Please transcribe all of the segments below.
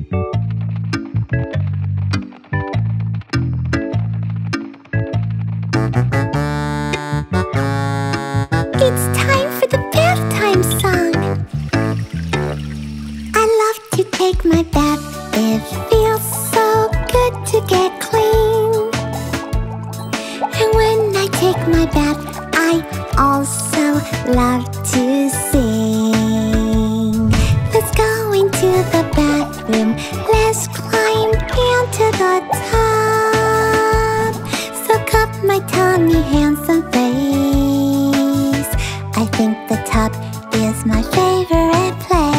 It's time for the bath time song. I love to take my bath. It feels so good to get clean. And when I take my bath, I also love to sing. Let's go into the bathroom. Let's climb into the tub. Soak up my tummy, hands and face. I think the tub is my favorite place.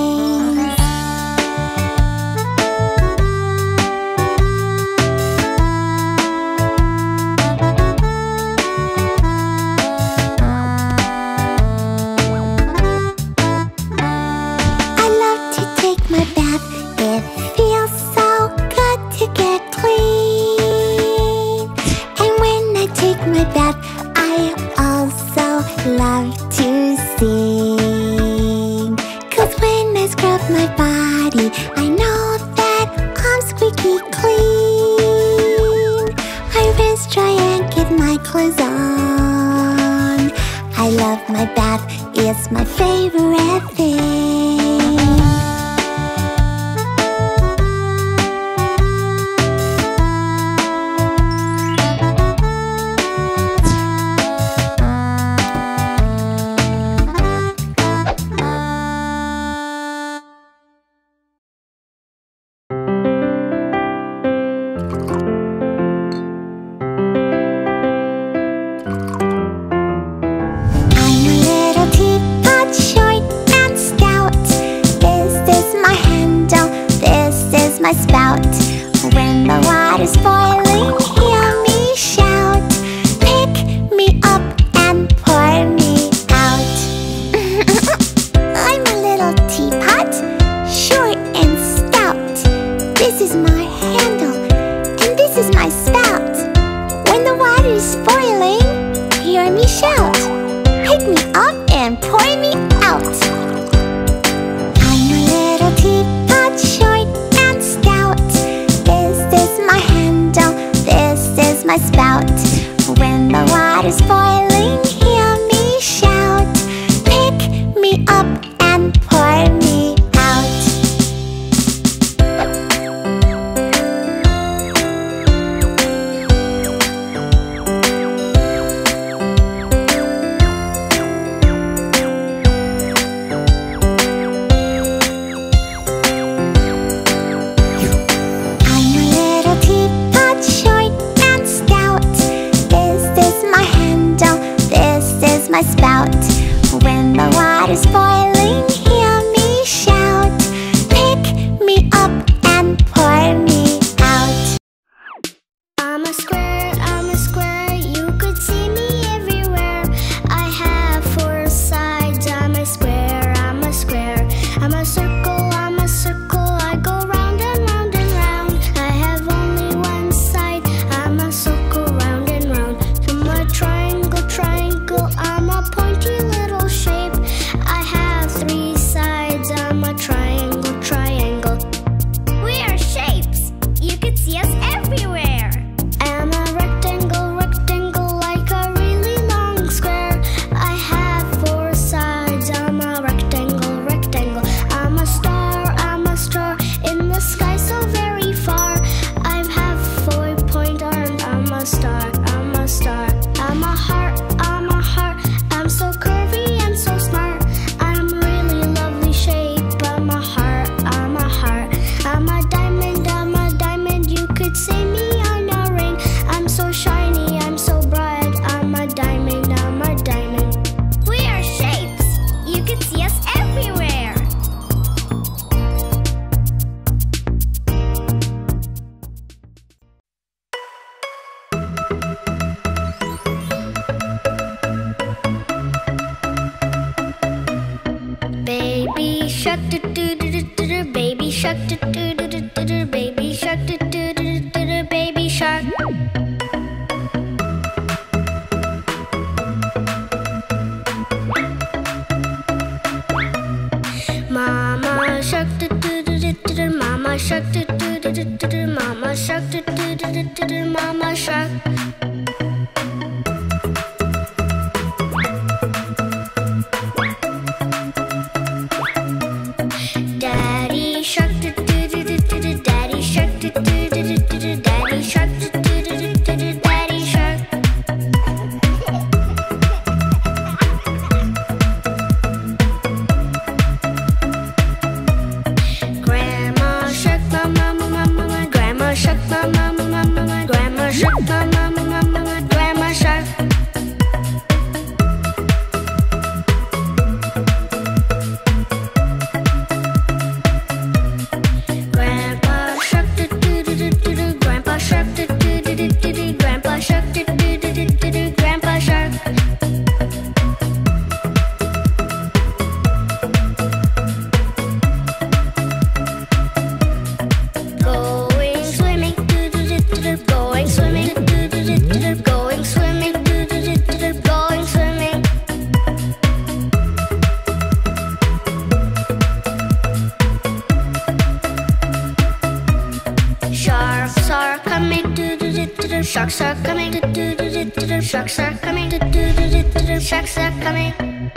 I love to take my bath. It feels so good to get clean. And when I take my bath, I also love to sing. 'Cause when I scrub my body, I know that I'm squeaky clean. I rinse, dry and get my clothes on. I love my bath, it's my favorite thing. I'm a little teapot, short and stout. This is my handle, this is my spout. When the water's boiling, hear me shout. Pick me up and pour me out. I'm a little teapot, short and stout. This is my handle, and this is my spout. When the water's boiling, hear me shout. Pick me up and pour me out. I'm a little teapot, short and stout. This is my handle, shark, do do do do do do. Mama shark, do do do do do do. Mama shark. Daddy shark, do do do do do do. Daddy shark, do do do do do do. Daddy shark, do do do do do do. Daddy shark. Grandma shark, mama, mama, mama. Grandma shark, mama, mama, mama. Grandma shark, mama, mama, mama. Grandma shark. Grandpa shark, do do do do do do. Grandpa shark, do do do do do do. Grandpa shark, do do do do do do. Grandpa shark. Going swimming, do do do do do. Going swimming, do do do do do. Going swimming, do do do do do. Going swimming. Sharks are coming, do do do do do. Sharks are coming, do do do do do. Sharks are coming, do do do do do. Sharks are coming.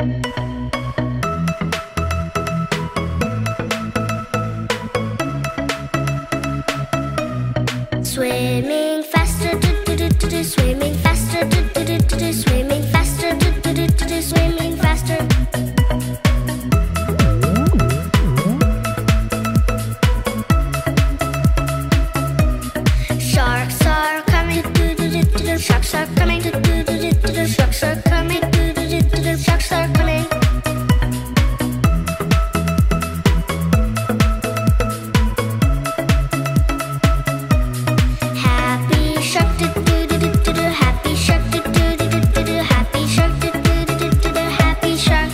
Swimming faster, do do do do do. Swimming faster, do do do do do. Swimming faster, do do do do do. Swimming faster. Sharks are coming, do do do do do. Sharks are coming, do do do do do. Sharks are coming, do do do do do. Sharks are coming. Happy shark, do do do do do do. Happy shark, do do do do do do. Happy shark, do do do do do do. Happy shark.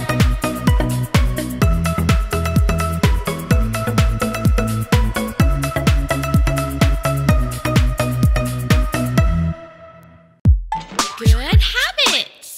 Good habits.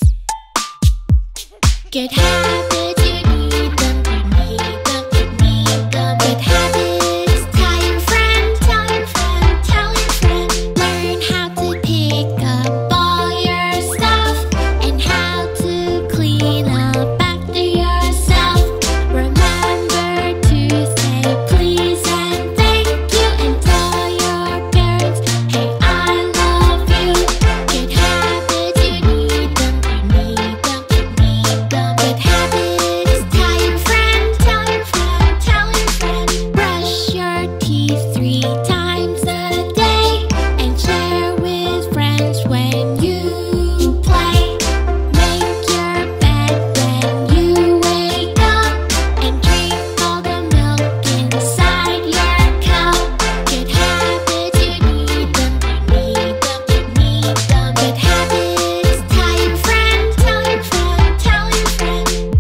Good habits, you need them, you need them, you need them. Good habits, tell your friend, tell your friend, tell your friend. Learn how to pick up all your stuff and how to clean up after yourself. Remember to say please and thank you and tell your parents, hey, I love you. Good habits, you need them, you need them, you need them. Good habits, tell your friend, tell your friend, tell your friend. Brush your teeth 3 times a day and share with friends when you play. Make your bed when you wake up and drink all the milk inside your cup. Good habits, you need them, you need them, you need them. Good habits, tell your friend, tell your friend, tell your friend.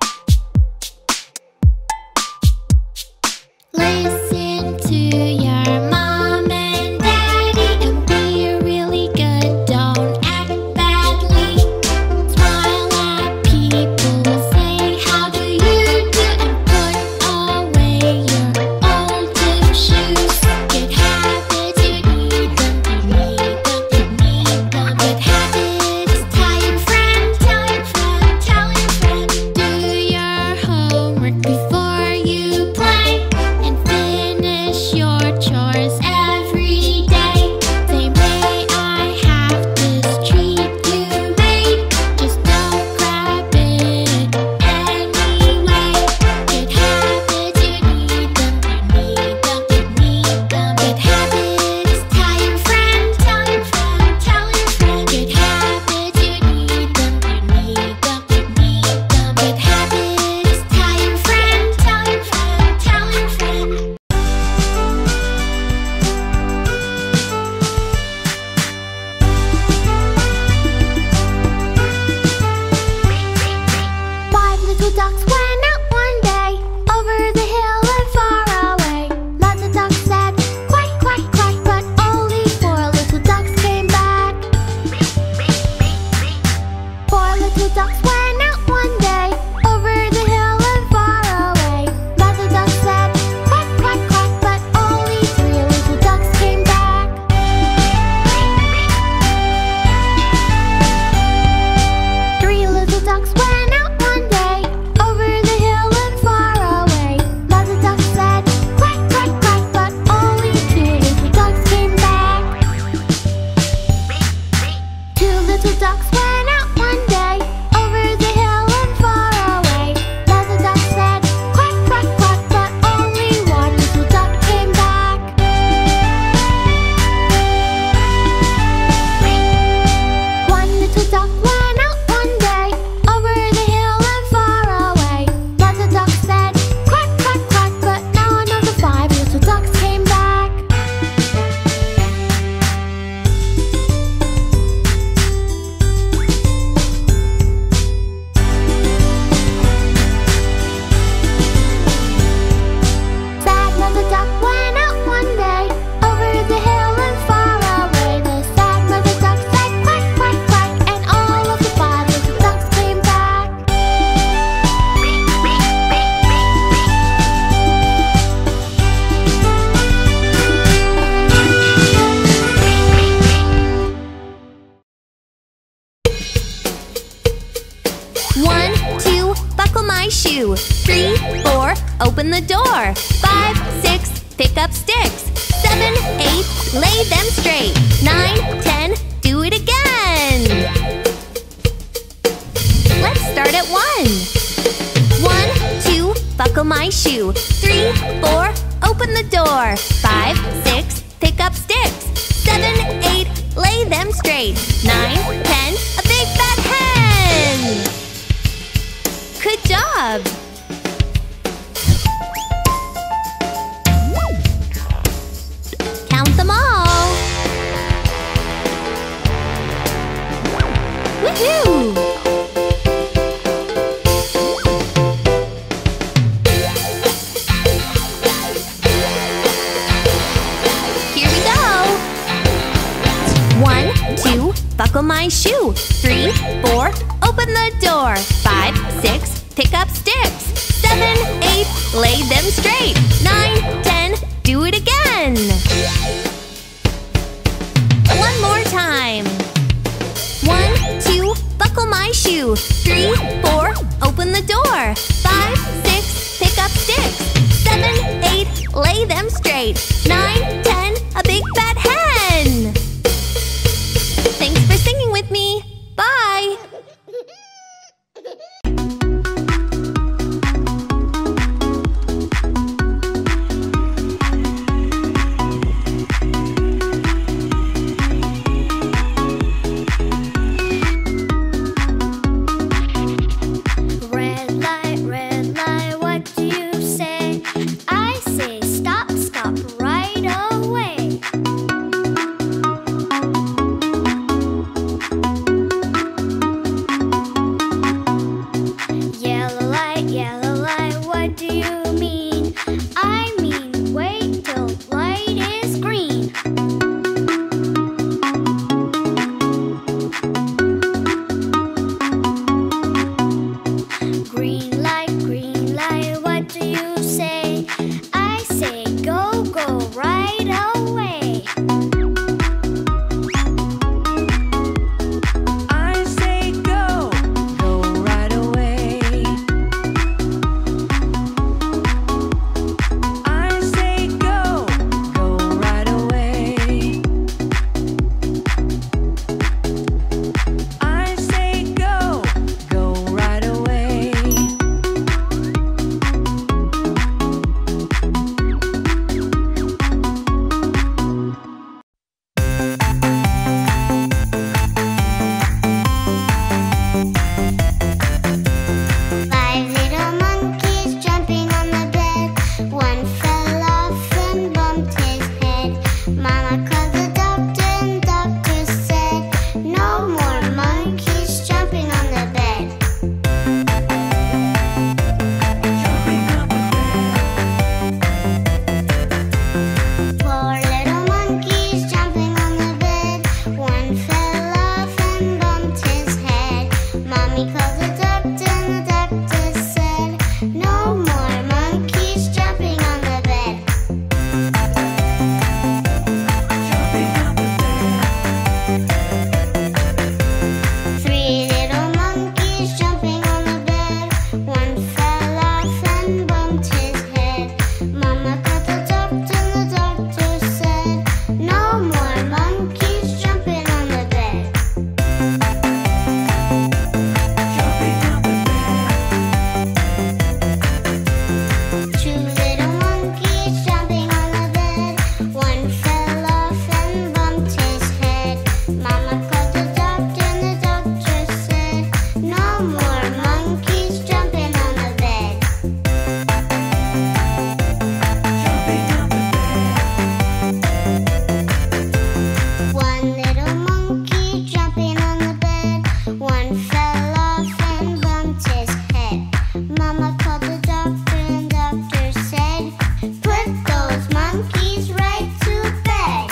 Listen to your mom and daddy and be really good, don't act badly. Smile at people, say how do you do, and put away your old gym shoes. Good habits, you need them, you need them, you need them. Good habits, tell your friend, tell your friend, tell your friend. Do your homework before you play and finish your chores every day. Say, may I have this treat you made? Just don't grab it anyway. Good habits, you need them, you need them, you need them. Good habits, tell your friend, tell your friend, tell your friend. Good habits, you need them, you need them, you need them. Good habits, tell your friend, tell your friend, tell your friend. shoe. 3, 4, open the door. 5, 6, pick up sticks. 7, 8, lay them straight. 9, 10, do it again. Let's start at 1. 1, 2, buckle my shoe. 3, 4, open the door. 5, 6, pick up sticks. 7, 8, lay them straight. 9, 10, a big fat hen! Good job! Count them all! Woohoo! Here we go! 1, 2, buckle my shoe. 3, 4, open the door. 5, 6, pick up sticks. 7, 8, lay them straight. 9, 10, do it again. One more time. 1, 2, buckle my shoe. 3, 4, open the door. 5, 6, pick up sticks. 7, 8, lay them straight. 9, 10, a big fat hen. Thanks for singing with me. Bye. Red light, what do you say? I say stop, stop right away. Yellow light, what do you mean? I mean wait till light is green. Green light, what do you say? I say go, go right away. I say go, go right away. I say go, go right away. I say go, go right away. Five little monkeys jumping on the bed. One fell off and bumped his head. Mama called the doctor and doctor said, no more monkeys jumping on the bed. Four little monkeys jumping on the bed. One fell off and bumped his head. Mommy called the doctor and the doctor said, no more monkeys jumping on the bed. Three little monkeys jumping on the bed. One fell off and bumped his head. Mama called the doctor and the doctor said, no more monkeys jumping on the bed. Two little monkeys jumping on the bed. One fell off and bumped his head. Mama called the doctor and the doctor said, no more monkeys jumping on the bed. One little monkey jumping on the bed. One fell off and bumped his head. Mama called the doctor and doctor said, put those monkeys right to bed.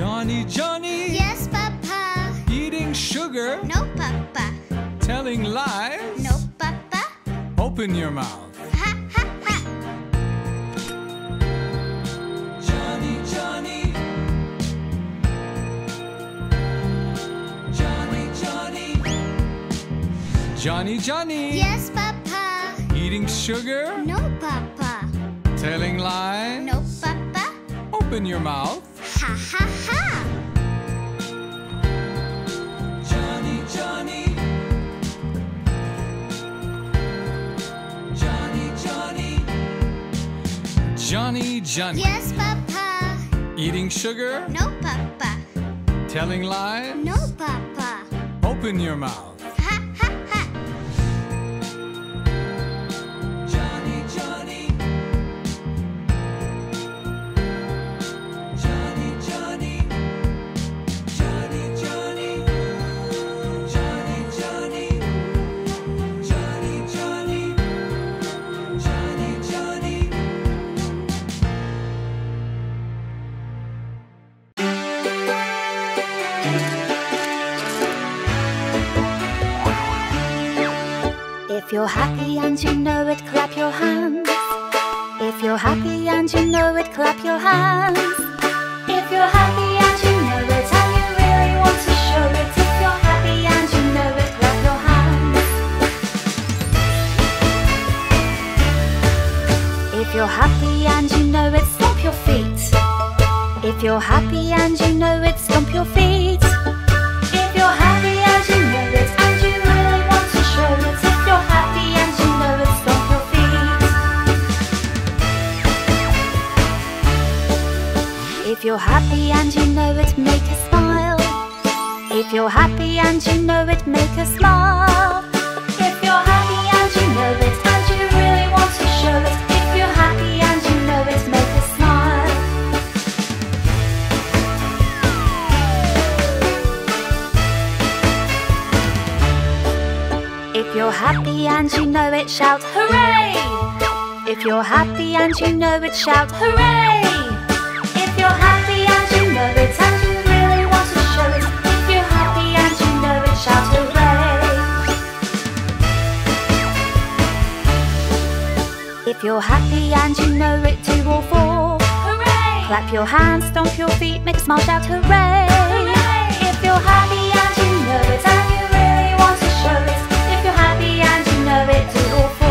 Johny Johny. Yes, Papa. Eating sugar. No, Papa. Telling lies. No, Papa. Open your mouth. Ha, ha, ha. Johny Johny. Johny Johny. Johny Johny. Yes, Papa. Eating sugar. No, Papa. Telling lies. No, Papa. Open your mouth. Ha, ha, ha. Johny Johny. Johny Johny. Johny Johny. Yes, Papa. Eating sugar. No, Papa. Telling lies. No, Papa. Open your mouth. Ha, ha, ha. Johny Johny. Johny Johny. Johny Johny. Johny Johny. Johny Johny. Johny Johny. If you're happy and you know it, clap your hands. If you're happy and you know it, clap your hands. If you're happy and you know it, and you really want to show it. If you're happy and you know it, clap your hands. If you're happy and you know it, stomp your feet. If you're happy and you know it, stomp your feet. If you're happy and you know it, and you really want to show it. If you're happy and you know it, stomp your feet. If you're happy and you know it, make a smile. If you're happy and you know it, make a smile. If you're happy and you know it, and you really want to show it. If you're happy and you know it, make a smile. If you're happy and you know it, shout hooray! If you're happy and you know it, shout hooray! If you're happy and you know it, and you really want to show it. If you're happy and you know it, shout hooray! If you're happy and you know it, 2 or 4, hooray! Clap your hands, stomp your feet, make a smile, shout hooray! Hooray! If you're happy and you know it, and you really want to show it. If you're happy and you know it, 2 or 4.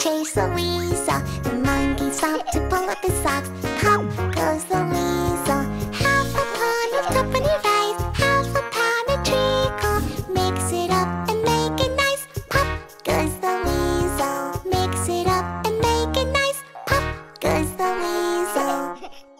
chase the weasel. The monkey stopped to pull up his socks. Pop goes the weasel. Half a pound of tuppenny rice, half a pound of treacle. Mix it up and make it nice. Pop goes the weasel. Mix it up and make it nice. Pop goes the weasel.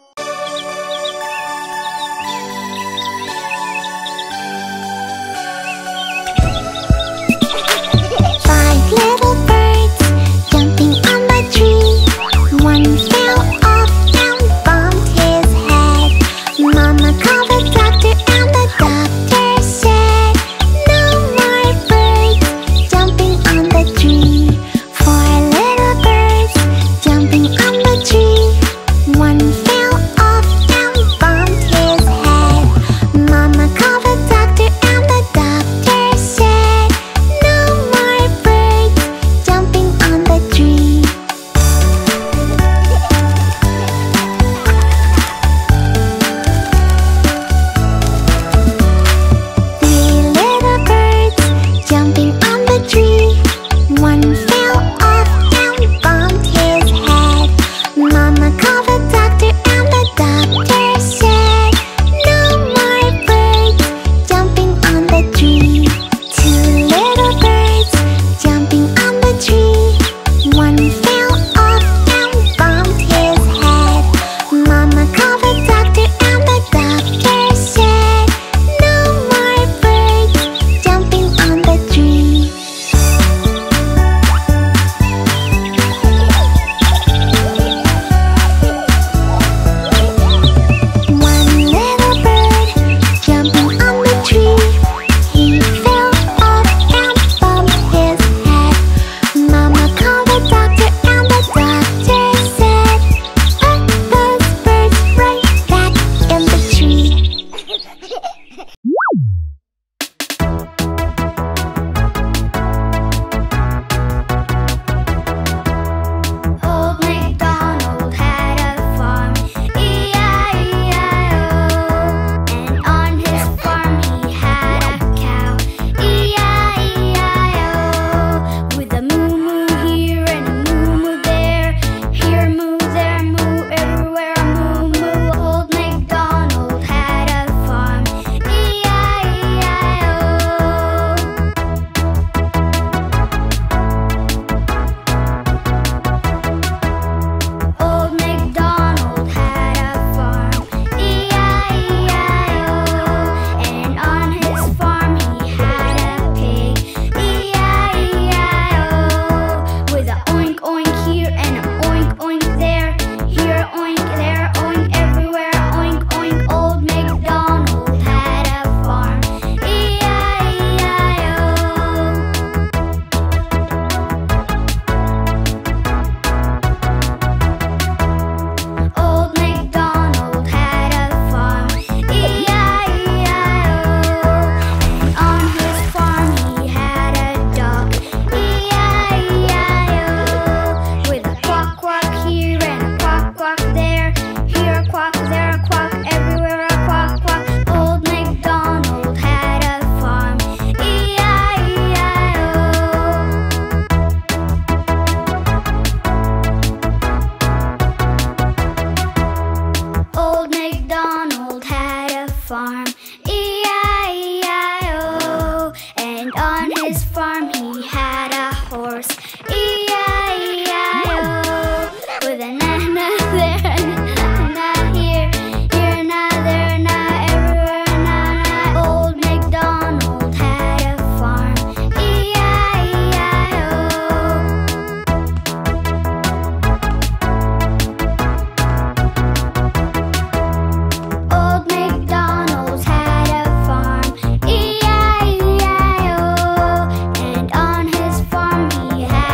5 little birds jumping on the tree. One fell off and bumped his head. Mama called the doctor and the doctor said, no more birds jumping on the tree. 4 little birds jumping on the tree. One fell off and bumped his head. Mama called the doctor and the doctor said, no more birds jumping on the tree. 3 little birds jumping on the tree. One fell off and bumped his head. Mama called the doctor and the doctor said, no more birds jumping on the tree. 2 little birds jumping on the tree. One fell off and bumped his head. Mama called the doctor and the doctor said, no more birds jumping on the tree. 1 little bird jumping on the tree. He fell off and bumped his head. Mama called the doctor and the doctor said, put those birds right back in the tree. Old MacDonald had a farm, E-I-E-I-O. And on his farm he had a cow, E-I-E-I-O. With a moo-moo here and a moo-moo there, here moo, there moo, everywhere a moo-moo. Old MacDonald had a farm, E-I-E-I-O. Old MacDonald had a farm, E-I-E-I-O. And on his farm he had a pig, E-I-E-I-O. With a oink oink here and a oink oink there, here oink, there oink, everywhere oink oink. Old MacDonald had a farm, E-I-E-I-O. Old MacDonald had a farm, E-I-E-I-O. And on his farm he had a dog, E-I-E-I-O. With a quack quack here and a quack quack there, here a quack, there a quack, everywhere a quack quack. Old MacDonald had a farm, E-I-E-I-O. Old MacDonald had a farm, E-I-E-I-O. And on his farm he had a horse, E-I-E-I-O. With a na-na there and a na here, here a na, there a na, everywhere a na-na. Old MacDonald had a farm, E-I-E-I-O. Old MacDonald had a farm, E-I-E-I-O. And on his farm he had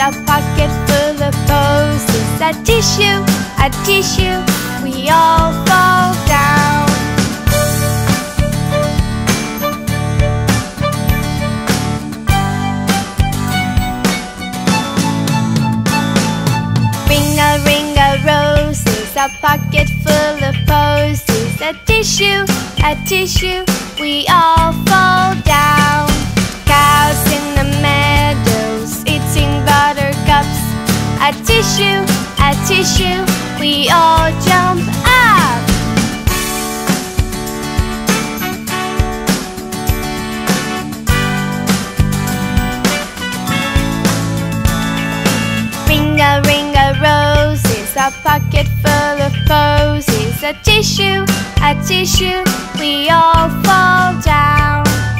a pocket full of posies. A tissue, we all fall down. Ring a roses, a pocket full of posies. A tissue, we all fall down. Cows in the meadows, eating buttercups. A tissue, we all jump up. Ring a roses, a pocket full of posies. A tissue, we all fall down.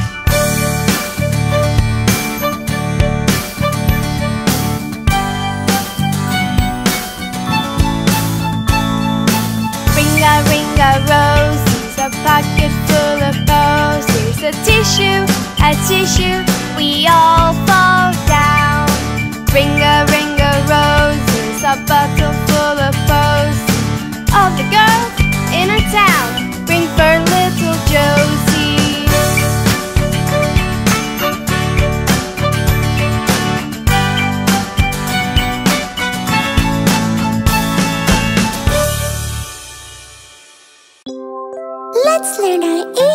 Ring a roses, a pocket full of posies. A tissue, we all fall down. Ring a roses, a bottle full of posies. All the girls in our town, ring for little Josie. Let's learn our